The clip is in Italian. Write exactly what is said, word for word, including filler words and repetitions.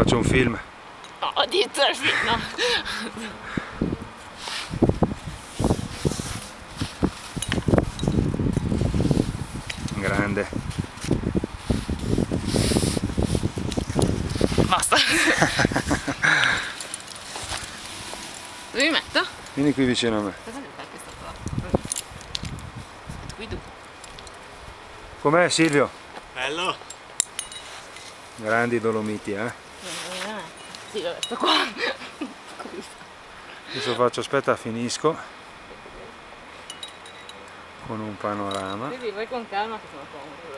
faccio un film. No, addirittura sì, no. Grande. Basta. Dove mi metto? Vieni qui vicino a me. Cosa devo fare questa qua? Qui tu. Com'è Silvio? Bello! Grandi Dolomiti, eh? Sì, vabbè, sto qua. Adesso faccio, aspetta, finisco con un panorama. Sì, vai con calma che sono comodo.